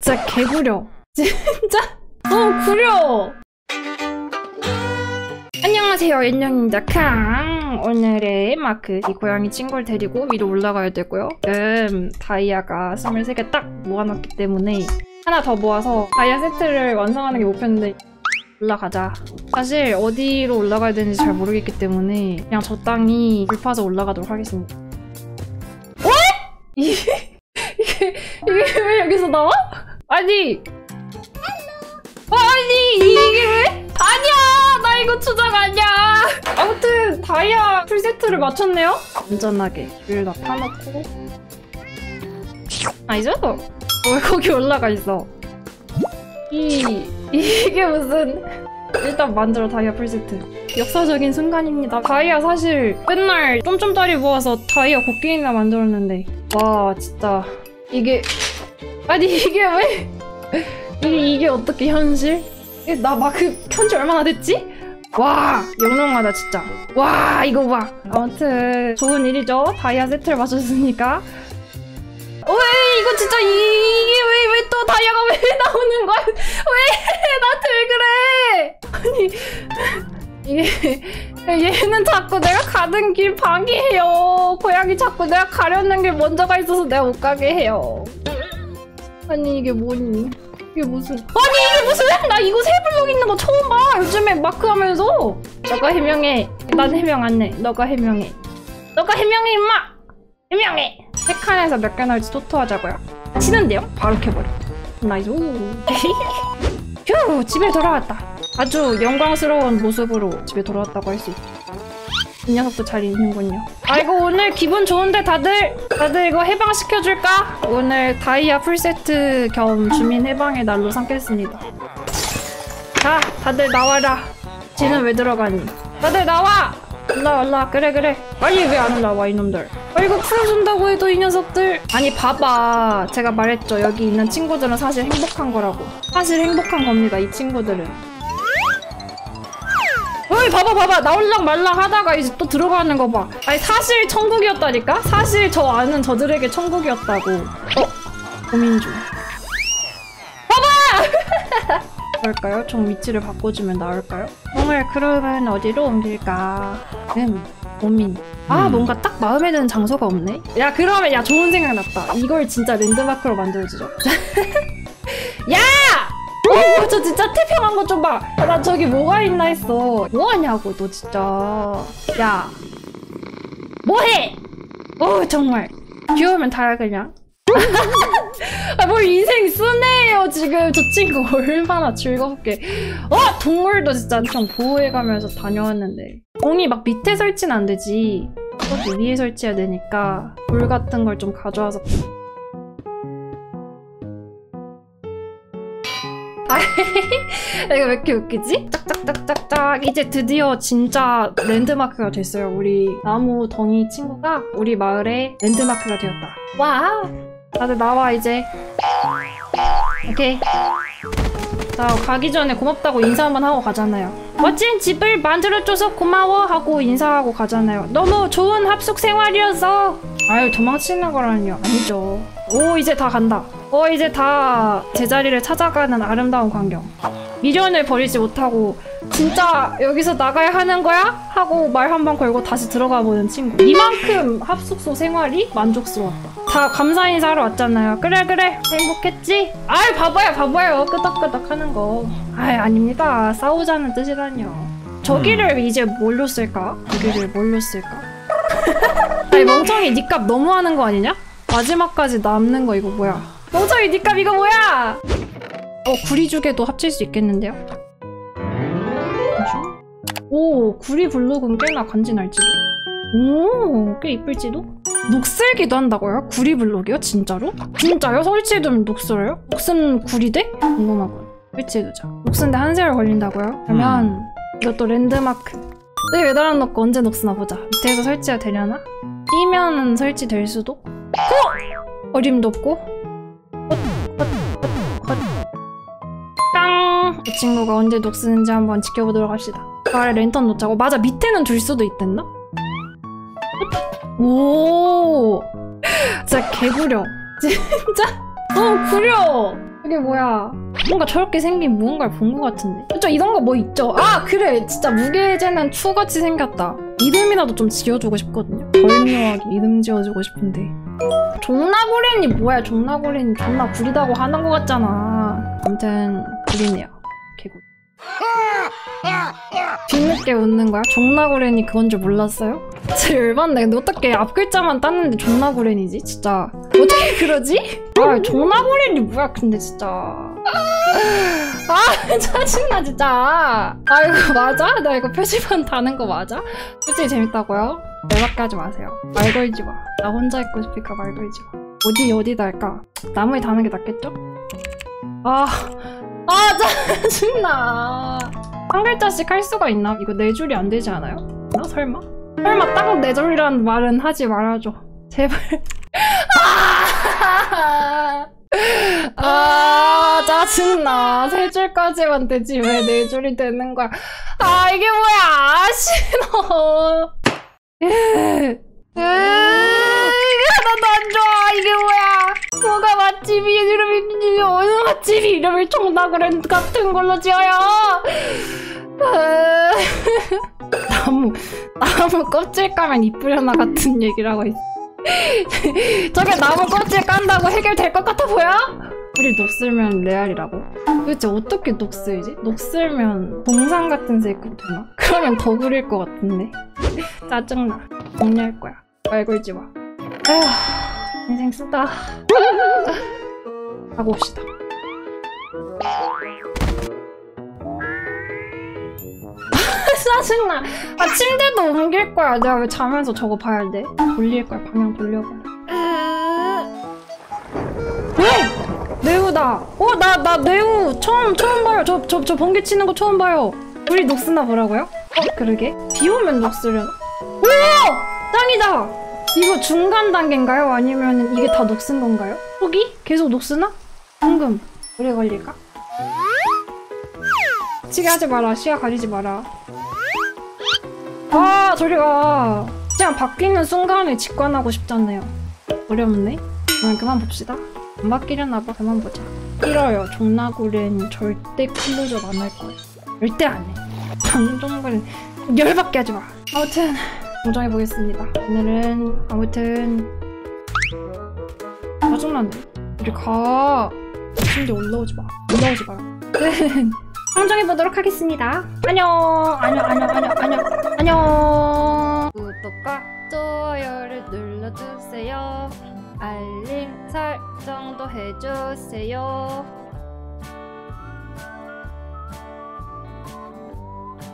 진짜 개구려. 진짜 너무 구려. 안녕하세요, 인형입니다. 캉. 오늘의 마크 이 고양이 친구를 데리고 위로 올라가야 되고요. 다이아가 23개 딱 모아놨기 때문에 하나 더 모아서 다이아 세트를 완성하는 게 목표인데 올라가자. 사실 어디로 올라가야 되는지 잘 모르겠기 때문에 그냥 적당히 물 파서 올라가도록 하겠습니다. 왜? 이게 왜 여기서 나와? 아니 이게 왜? 아니야! 나 이거 추적 아니야! 아무튼 다이아 풀세트를 맞췄네요? 안전하게 물 다 파놓고 아니죠? 왜 거기 올라가 있어? 이게 무슨... 일단 만들어 다이아 풀세트. 역사적인 순간입니다. 다이아 사실 맨날 쫌쫌따리 모아서 다이아 곡괭이나 만들었는데 와 진짜 이게... 아니 이게 왜... 이게 어떻게 현실? 나 마크 켠지 얼마나 됐지? 와 영롱하다 진짜. 와 이거 봐. 아무튼 좋은 일이죠. 다이아 세트를 맞췄으니까. 왜 이거 진짜 이게 왜 또 다이아가 왜 나오는 거야? 왜 나한테 왜 그래? 아니 이게 얘는 자꾸 내가 가는 길 방해해요. 고양이 자꾸 내가 가려는 길 먼저 가 있어서 내가 못 가게 해요. 아니 이게 뭐니? 이게 무슨... 아니 이게 무슨... 나 이거 세 블록 있는 거 처음 봐. 요즘에 마크 하면서. 너가 해명해. 난 해명 안 해. 너가 해명해. 너가 해명해 임마. 해명해. 세 칸에서 몇 개 나올지 토토하자고요. 치는데요? 바로 켜버려. 나이스. 휴 집에 돌아왔다. 아주 영광스러운 모습으로 집에 돌아왔다고 할 수 있다. 이 녀석도 잘 있는군요. 아이고 오늘 기분 좋은데 다들 이거 해방시켜줄까? 오늘 다이아 풀세트 겸 주민 해방의 날로 삼겠습니다. 자 다들 나와라. 쟤는 왜 들어가니? 다들 나와! 올라 그래 빨리 왜 안 올라와 이놈들. 이거 풀어준다고 해도 이 녀석들. 아니 봐봐 제가 말했죠. 여기 있는 친구들은 사실 행복한 거라고. 사실 행복한 겁니다 이 친구들은. 어이 봐봐 나올랑 말랑 하다가 이제 또 들어가는 거 봐. 아니 사실 천국이었다니까? 사실 저 아는 저들에게 천국이었다고. 고민 중. 봐봐! 그럴까요? 종 위치를 바꿔주면 나올까요? 종을 그러면 어디로 옮길까? 고민. 뭔가 딱 마음에 드는 장소가 없네? 야 그러면 야 좋은 생각 났다. 이걸 진짜 랜드마크로 만들어주죠. 야! 저 진짜 태평한 거 좀 봐. 나 저기 뭐가 있나 했어. 뭐하냐고 너 진짜. 야 뭐해? 정말 귀여우면 다야 그냥. 뭘 인생 쓰네요 지금. 저 친구 얼마나 즐겁게. 동물도 진짜 좀 보호해가면서 다녀왔는데. 공이 막 밑에 설치는 안 되지. 저기 위에 설치해야 되니까 돌 같은 걸 좀 가져와서. 이거 왜 이렇게 웃기지? 짝짝짝짝짝. 이제 드디어 진짜 랜드마크가 됐어요. 우리 나무 덩이 친구가 우리 마을의 랜드마크가 되었다. 와 다들 나와 이제. 오케이. 자 가기 전에 고맙다고 인사 한번 하고 가잖아요. 멋진 집을 만들어줘서 고마워 하고 인사하고 가잖아요. 너무 좋은 합숙 생활이어서. 아유 도망치는 거라니요. 아니죠. 이제 다 간다. 이제 다 제자리를 찾아가는 아름다운 광경. 미련을 버리지 못하고 진짜 여기서 나가야 하는 거야? 하고 말 한 번 걸고 다시 들어가 보는 친구. 이만큼 합숙소 생활이 만족스러웠다. 다 감사 인사하러 왔잖아요. 그래 행복했지? 아이 바보야 끄덕끄덕 하는 거. 아닙니다. 싸우자는 뜻이라뇨. 저기를 이제 뭘로 쓸까? 아니 멍청이 니값 너무 하는 거 아니냐? 마지막까지 남는 거 이거 뭐야? 멍청이 니값 이거 뭐야? 구리죽에도 합칠 수 있겠는데요? 구리 블록은 꽤나 간지날지도. 꽤 이쁠지도? 녹슬기도 한다고요? 구리 블록이요? 진짜로? 진짜요? 설치해두면 녹슬어요? 녹슨 구리대? 궁금하군. 설치해두자. 녹슨데 한 세월 걸린다고요? 그러면 이것도 랜드마크. 왜 달아놓고 언제 녹스나 보자. 밑에서 설치가 되려나? 뛰면 설치될 수도? 어림도 없고? 땅! 이 친구가 언제 녹쓰는지 한번 지켜보도록 합시다. 그 아래 랜턴 놓자고. 맞아 밑에는 둘 수도 있댔나? 오 진짜 개구려. 진짜 너무 구려. 이게 뭐야? 뭔가 저렇게 생긴 무언가를 본 것 같은데. 그쵸? 이런 거 뭐 있죠? 아 그래! 진짜 무게재는 추같이 생겼다. 이름이라도 좀 지어주고 싶거든요. 덜미워하게 이름 지어주고 싶은데. 존나구린이 뭐야? 존나구린 존나 구리다고 하는 것 같잖아. 아무튼 구리네요. 개구. 뒤늦게 웃는 거야? 존나구린이 그건 줄 몰랐어요? 진짜 열받네. 근데 어떻게 앞 글자만 땄는데 존나구린이지? 진짜 어떻게 그러지? 아 존나구린이 뭐야 근데 진짜. 아 짜증나 진짜. 아 이거 맞아? 나 이거 표지판 다는 거 맞아? 솔직히 재밌다고요? 열받게 하지 마세요. 말 걸지 마. 나 혼자 있고 싶으니까 말 걸지 마. 어디 달까? 나무에 다는 게 낫겠죠? 아 짜증나. 한 글자씩 할 수가 있나? 이거 네 줄이 안 되지 않아요? 나 설마? 설마 딱 네 줄이라는 말은 하지 말아줘. 제발. 짜증나. 세 줄까지만 되지 왜 네 줄이 되는 거야? 아 이게 뭐야? 싫어. 하나도 안 좋아. 이게 뭐야? 뭐가 맛집이 이름이 어느 맛집이 이름을 존나구린 같은 걸로 지어요? 나무 껍질 까면 이쁘려나 같은 얘기를 하고 있어. 저게 나무 껍질 깐다고 해결될 것 같아 보여? 우리 녹슬면 레알이라고? 도대체 어떻게 녹슬지? 녹슬면 동상 같은 색으로 되나? 그러면 더 구릴 것 같은데. 짜증나. 정리할 거야. 말 걸지 마. 에휴, 인생 쓰다. 하고 옵시다. 짜증나. 아 침대도 옮길 거야. 내가 왜 자면서 저거 봐야 돼? 돌릴 거야. 방향 돌려버려. 왜? 네우다. 나 네우 처음 봐요. 저 번개 치는 거 처음 봐요. 우리 녹스나 보라고요? 그러게. 비 오면 녹스려나? 오! 짱이다. 이거 중간 단계인가요? 아니면 이게 다 녹슨 건가요? 포기? 계속 녹스나? 궁금. 오래 걸릴까? 치게 하지 마라. 시야 가리지 마라. 아 저리가. 그냥 바뀌는 순간에 직관하고 싶잖아요. 어렵네? 그럼 그만 봅시다. 안 바뀌려나봐. 그만 보자. 싫어요. 존나구린 절대 클로즈업 안 할 거예요. 절대 안 해. 방종구린 열받게 하지 마. 아무튼 공정해보겠습니다. 오늘은 아무튼 짜증나네. 우리 가. 침대 올라오지 마. 올라오지 마라. 방정해보도록 하겠습니다. 안녕. 구독과 좋아요를 눌러주세요. 알림 설정도 해주세요.